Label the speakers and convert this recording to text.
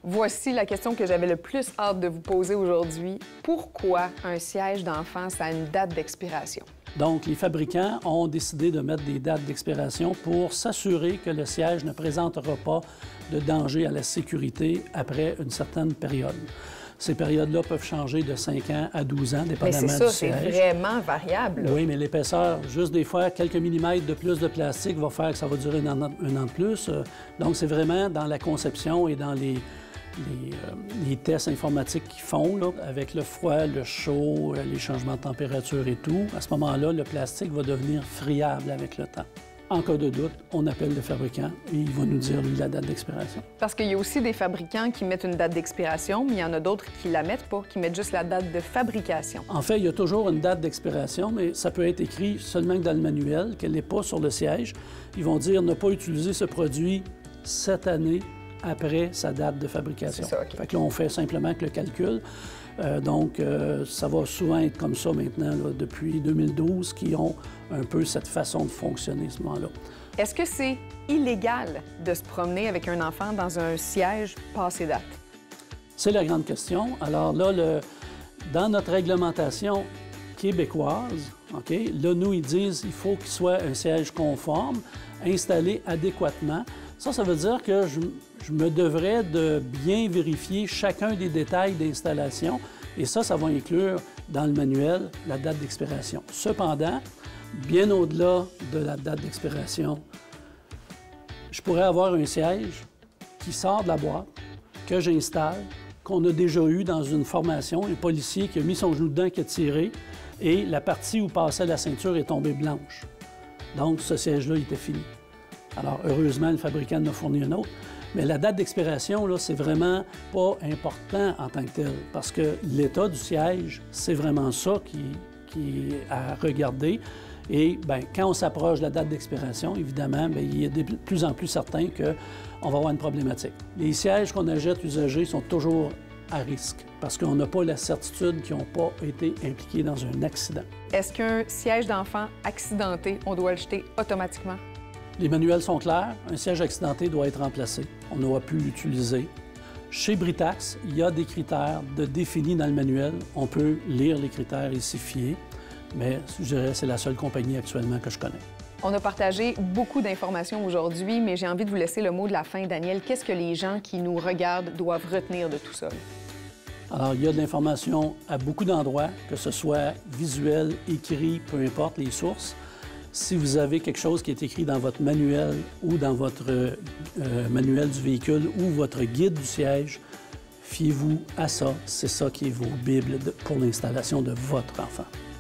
Speaker 1: Voici la question que j'avais le plus hâte de vous poser aujourd'hui. Pourquoi un siège d'enfant, ça a une date d'expiration?
Speaker 2: Donc, les fabricants ont décidé de mettre des dates d'expiration pour s'assurer que le siège ne présentera pas de danger à la sécurité après une certaine période. Ces périodes-là peuvent changer de 5 ans à 12 ans, dépendamment du siège.
Speaker 1: Mais c'est ça, c'est vraiment variable.
Speaker 2: Oui, mais l'épaisseur, juste des fois, quelques millimètres de plus de plastique va faire que ça va durer un an de plus. Donc, c'est vraiment dans la conception et dans les tests informatiques qu'ils font, là, avec le froid, le chaud, les changements de température et tout. À ce moment-là, le plastique va devenir friable avec le temps. En cas de doute, on appelle le fabricant et il va nous dire la date d'expiration.
Speaker 1: Parce qu'il y a aussi des fabricants qui mettent une date d'expiration, mais il y en a d'autres qui la mettent pas, qui mettent juste la date de fabrication.
Speaker 2: En fait, il y a toujours une date d'expiration, mais ça peut être écrit seulement dans le manuel, qu'elle n'est pas sur le siège. Ils vont dire ne pas utiliser ce produit cette année après sa date de fabrication.
Speaker 1: C'est ça, OK.
Speaker 2: Fait que là, on fait simplement que le calcul. Ça va souvent être comme ça maintenant, là, depuis 2012, qui ont un peu cette façon de fonctionner, ce moment-là.
Speaker 1: Est-ce que c'est illégal de se promener avec un enfant dans un siège passé date?
Speaker 2: C'est la grande question. Alors là, dans notre réglementation québécoise, OK, là, nous, ils disent qu'il faut qu'il soit un siège conforme, installé adéquatement. Ça veut dire que je me devrais de bien vérifier chacun des détails d'installation et ça va inclure dans le manuel la date d'expiration. Cependant, bien au-delà de la date d'expiration, je pourrais avoir un siège qui sort de la boîte, que j'installe, qu'on a déjà eu dans une formation, un policier qui a mis son genou dedans, qui a tiré, et la partie où passait la ceinture est tombée blanche. Donc, ce siège-là, il était fini. Alors, heureusement, le fabricant en a fourni un autre. Mais la date d'expiration, là, c'est vraiment pas important en tant que tel, parce que l'état du siège, c'est vraiment ça qui est à regarder. Et bien, quand on s'approche de la date d'expiration, évidemment, bien, il est de plus en plus certain qu'on va avoir une problématique. Les sièges qu'on achète usagés sont toujours à risque, parce qu'on n'a pas la certitude qu'ils n'ont pas été impliqués dans un accident.
Speaker 1: Est-ce qu'un siège d'enfant accidenté, on doit le jeter automatiquement?
Speaker 2: Les manuels sont clairs, un siège accidenté doit être remplacé. On n'aura plus l'utiliser. Chez Britax, il y a des critères définis dans le manuel. On peut lire les critères et s'y fier, mais je dirais que c'est la seule compagnie actuellement que je connais.
Speaker 1: On a partagé beaucoup d'informations aujourd'hui, mais j'ai envie de vous laisser le mot de la fin. Daniel, qu'est-ce que les gens qui nous regardent doivent retenir de tout ça?
Speaker 2: Alors, il y a de l'information à beaucoup d'endroits, que ce soit visuel, écrit, peu importe les sources. Si vous avez quelque chose qui est écrit dans votre manuel ou dans votre manuel du véhicule ou votre guide du siège, fiez-vous à ça. C'est ça qui est vos bibles pour l'installation de votre enfant.